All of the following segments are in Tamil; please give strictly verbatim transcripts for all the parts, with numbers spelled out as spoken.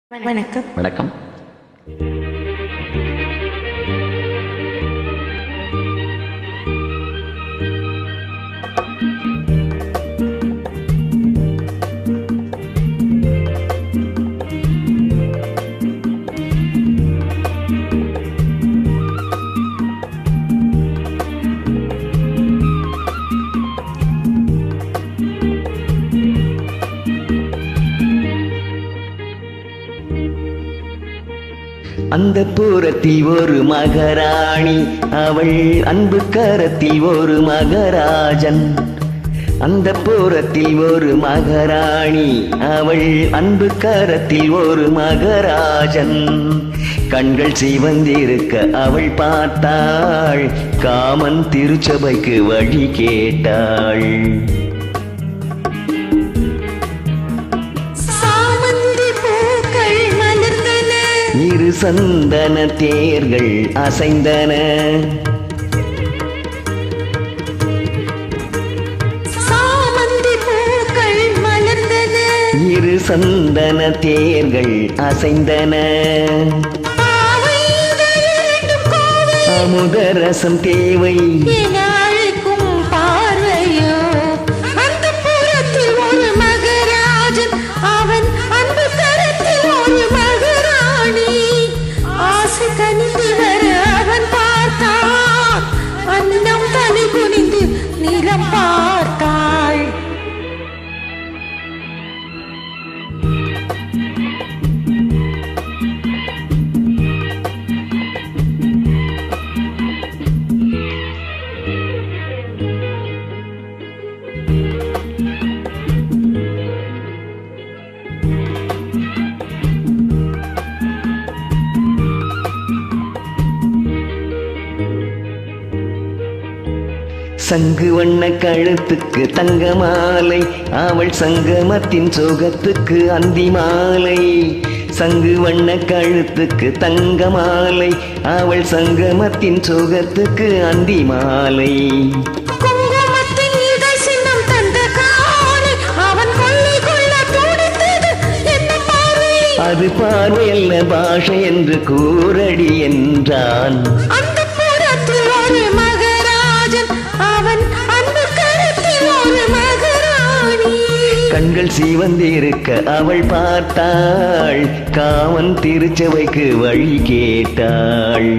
வணக்கம். வணக்கம். அந்த புறத்தில் ஒரு மகாராணி, அவள் அன்பு கரத்தில் ஒரு மகராஜன். அந்த புறத்தில் ஒரு மகாராணி, அவள் அன்பு கரத்தில் ஒரு மகராஜன். கண்கள் சிவந்திருக்க அவள் பார்த்தாள், காமன் திருச்சபைக்கு வழி கேட்டாள். இரு சந்தன தேர்கள் அசைந்தன, சாமந்தி பூக்கள் மலர்ந்தன. இரு சந்தன தேர்கள் அசைந்தன. அமுதரசம் தேவை என அழைக்கும் பார்வையோ. அந்த புறத்தில் ஒரு மகராஜன், அவன் அன்பு கரத்தில் ஒரு மகராணி. ஆசை கனிந்து வர அவன் பார்த்தான், அன்னம் தலை குனிந்து நிலம் பார்த்தாள். சங்கு வண்ண கழுத்துக்கு தங்க மாலை, அவள் சங்கமத்தின் சோகத்துக்கு அந்தி மாலை. சங்கு வண்ண கழுத்துக்கு தங்க மாலை, அவள் சங்கமத்தின் சோகத்துக்கு அந்தி மாலை. அது பார்வை அல்ல பாஷை என்று கூறடி என்றான். அந்த புறத்தில் ஒரு மகராஜன், அவன் அன்பு கரத்தில் ஒரு மகராணி. கண்கள் சிவந்திருக்க அவள் பார்த்தாள், காமன் திருச்சபைக்கு வழி கேட்டாள்.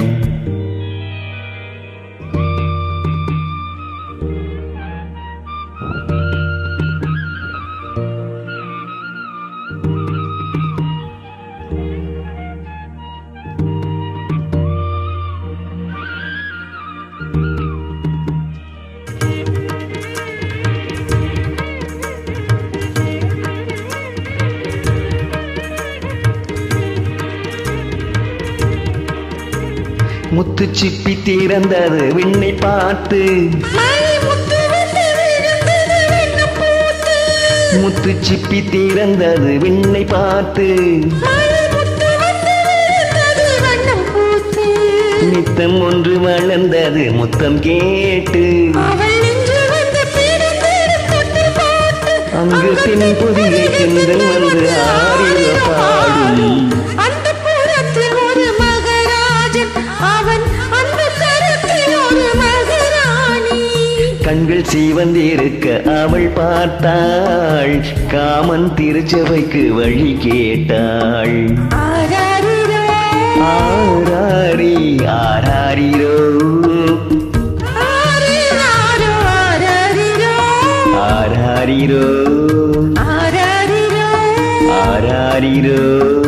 முத்து சிப்பி திறந்தது விண்ணை பார்த்து, முத்து சிப்பி திறந்தது விண்ணை பார்த்து. நித்தம் ஒன்று வளர்ந்தது முத்தம் கேட்டு, அங்கு தென் பொதிகை திங்கள் வந்து ஆறிய பாடும். கண்கள் சிவந்திருக்க அவள் பார்த்தாள், காமன் திருச்சபைக்கு வழி கேட்டாள். ஆராரி ஆராரிரோ, ஆராரிரோ, ஆராரிரோ.